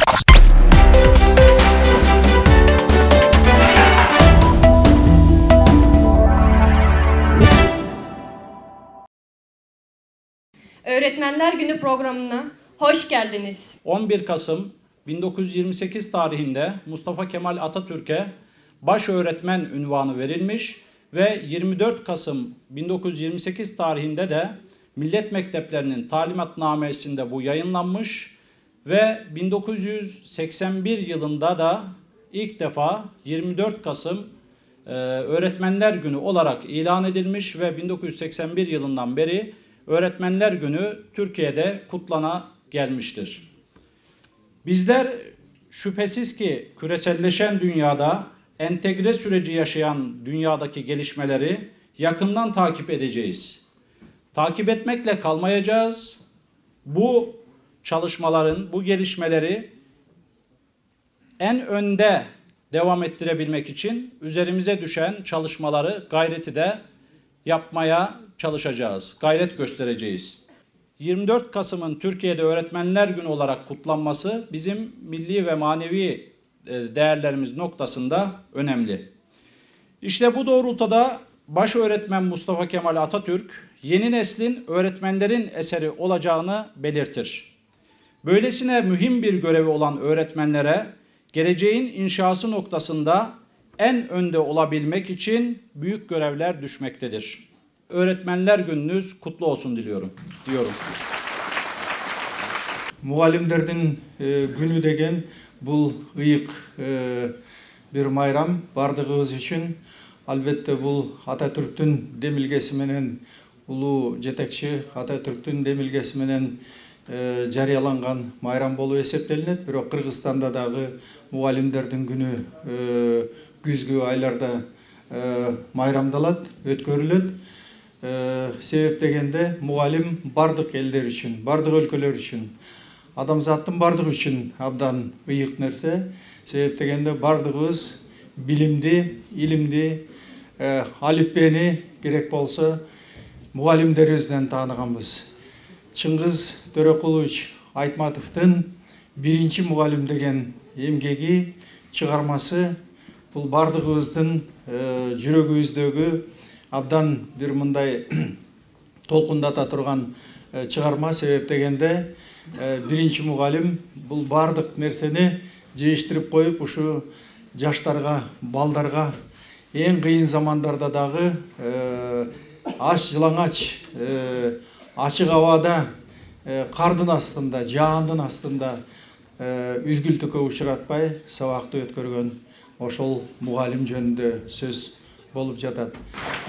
Öğretmenler Günü programına hoş geldiniz. 11 Kasım 1928 tarihinde Mustafa Kemal Atatürk'e başöğretmen unvanı verilmiş ve 24 Kasım 1928 tarihinde de Millet Mekteplerinin talimatnamesinde bu yayınlanmış ve 1981 yılında da ilk defa 24 Kasım Öğretmenler Günü olarak ilan edilmiş ve 1981 yılından beri Öğretmenler Günü Türkiye'de kutlana gelmiştir. Bizler şüphesiz ki küreselleşen dünyada entegre süreci yaşayan dünyadaki gelişmeleri yakından takip edeceğiz. Takip etmekle kalmayacağız. Bu çalışmaların, bu gelişmeleri en önde devam ettirebilmek için üzerimize düşen çalışmaları, gayreti de yapmaya çalışacağız, gayret göstereceğiz. 24 Kasım'ın Türkiye'de Öğretmenler Günü olarak kutlanması bizim milli ve manevi değerlerimiz noktasında önemli. İşte bu doğrultuda başöğretmen Mustafa Kemal Atatürk, yeni neslin öğretmenlerin eseri olacağını belirtir. Böylesine mühim bir görevi olan öğretmenlere geleceğin inşası noktasında en önde olabilmek için büyük görevler düşmektedir. Öğretmenler Gününüz kutlu olsun diyorum. Muallimlerдің günü деген бұл ıyık bir майрам бардығыбыз үшін. Albatta бұл Atatürk'tің демилгесіменен, улуу жетекчи Atatürk'тің демилгесіменен жарыяланган майрам болуп эсептелинет. Бирок Кыргызстанда дагы мугалимдердин күнү күзгү айларда майрамдалат, өткөрүлөт. Себеп дегенде мугалим бардык элдер үчүн, бардык өлкөлөр үчүн, адамзаттын бардыгы үчүн абдан ыйык нерсе. Себеп дегенде бардыгыбыз билимди, илимди, алиппени керек болсо мугалимдерибизден тааныганбыз. Чыңгыз Төрөкулович Айтматовдун биринчи мугалим деген эмгеги, чыгармасы бул бардыгыбыздын жүрөгүбүздөгү абдан бир мындай толкундата турган чыгарма. Себеп дегенде биринчи мугалим бул бардык нерсени жыйыштырып коюп, ушу жаштарга, балдарга эң кыйын замандарда дагы аш жылаңач ачык абада, кардын астында, жаандын астында үзгүлтүккө учуратпай сабакты өткөргөн ошол мугалим жөнүндө сөз болуп жатат.